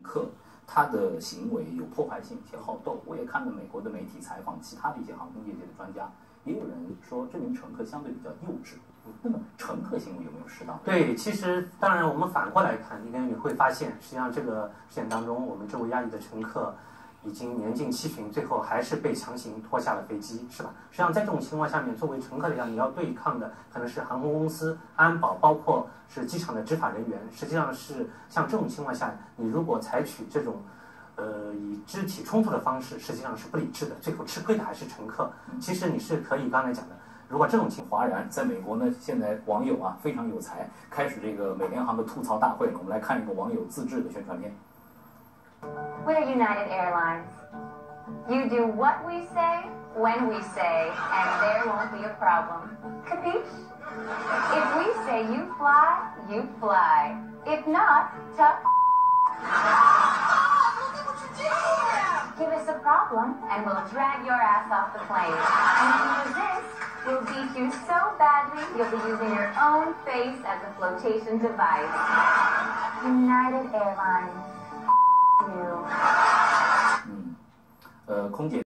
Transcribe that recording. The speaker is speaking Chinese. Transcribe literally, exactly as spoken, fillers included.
客他的行为有破坏性且好斗。我也看了美国的媒体采访其他的一些航空业界的专家，也有人说这名乘客相对比较幼稚。那么乘客行为有没有适当？ 对，其实当然我们反过来看，应该你会发现，实际上这个事件当中，我们这位亚裔的乘客已经年近七旬，最后还是被强行拖下了飞机，是吧？实际上在这种情况下面，作为乘客来讲，你要对抗的可能是航空公司、安保，包括是机场的执法人员。实际上是像这种情况下，你如果采取这种呃以肢体冲突的方式，实际上是不理智的，最后吃亏的还是乘客。其实你是可以刚才讲的。如果这种情况，哗然，在美国呢，现在网友啊非常有才，开始这个美联航的吐槽大会。我们来看一个网友自制的宣传片。 We're United Airlines. You do what we say, when we say, and there won't be a problem. Capiche? If we say you fly, you fly. If not, tough. Give us a problem, and we'll drag your ass off the plane. And when you resist, we'll beat you so badly, you'll be using your own face as a flotation device. United Airlines. You. 嗯，呃，空姐。